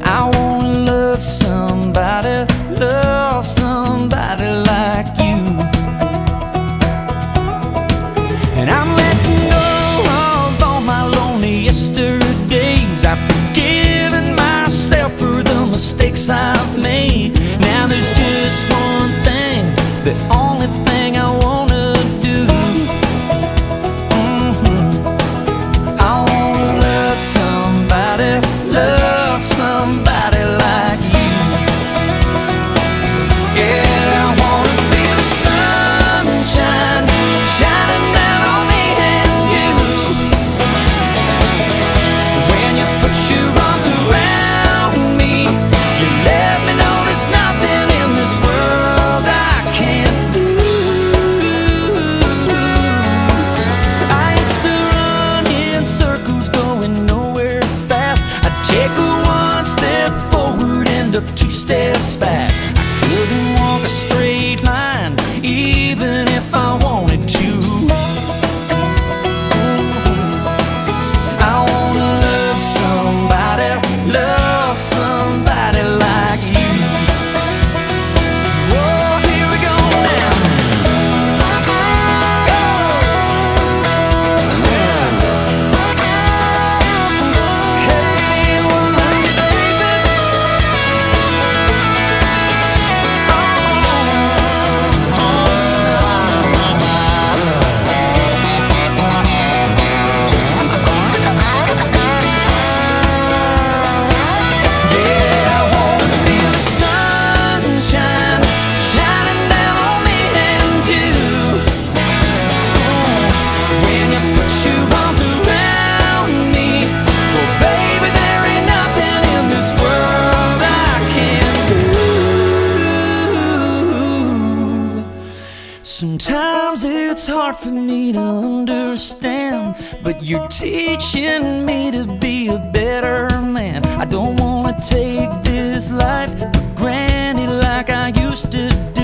I wanna love somebody like you. And I'm letting go of all my lonely yesterdays. I've forgiven myself for the mistakes I've made. Now there's just one thing, the only thing I wanna do. I wanna love somebody like you. Yeah, I wanna feel the sunshine shining down on me and you. When you put your arms around me, you let me know there's nothing in this world I can't do. I used to run in circles going nowhere fast. I'd take one step forward, end up two steps back. I couldn't walk a straight line even if I wanted to. I wanna love somebody like you. Oh, here we go now. Hey, well, love you, baby. Yeah, I wanna feel the sunshine shining down on me and you. When you put your arms around me, well, baby, there ain't nothing in this world I can't do. Sometimes it's hard for me to understand, but you're teaching me to be a better man. I don't wanna take this life for granted like I used to do.